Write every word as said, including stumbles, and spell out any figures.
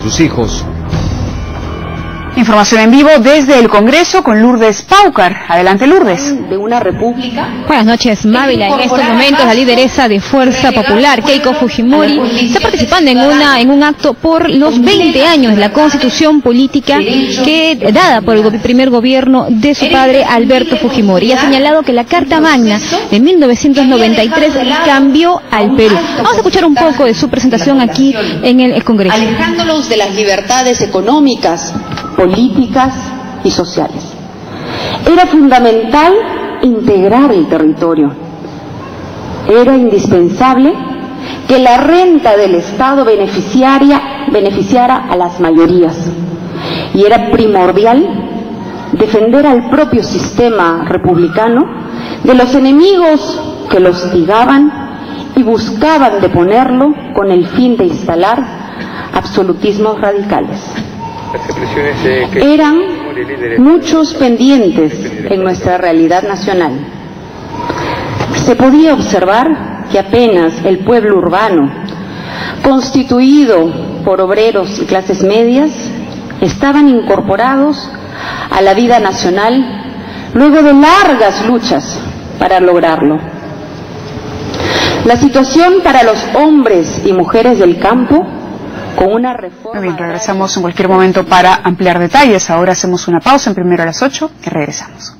sus hijos. Información en vivo desde el Congreso con Lourdes Paucar. Adelante, Lourdes. De una república. Buenas noches, Mávila. En estos momentos la lideresa de Fuerza Popular, Keiko Fujimori, está participando en una en un acto por los veinte años de la Constitución Política que dada por el primer gobierno de su padre Alberto Fujimori. Y ha señalado que la Carta Magna de mil novecientos noventa y tres cambió al Perú. Vamos a escuchar un poco de su presentación aquí en el Congreso. Alejándolos de las libertades económicas, políticas y sociales. Era fundamental integrar el territorio. Era indispensable que la renta del Estado beneficiaria, beneficiara a las mayorías. Y era primordial defender al propio sistema republicano de los enemigos que lo hostigaban y buscaban deponerlo con el fin de instalar absolutismos radicales. Eran muchos pendientes en nuestra realidad nacional. Se podía observar que apenas el pueblo urbano, constituido por obreros y clases medias, estaban incorporados a la vida nacional luego de largas luchas para lograrlo. La situación para los hombres y mujeres del campo, con una reforma... Muy bien, regresamos en cualquier momento para ampliar detalles. Ahora hacemos una pausa en primero a las ocho y regresamos.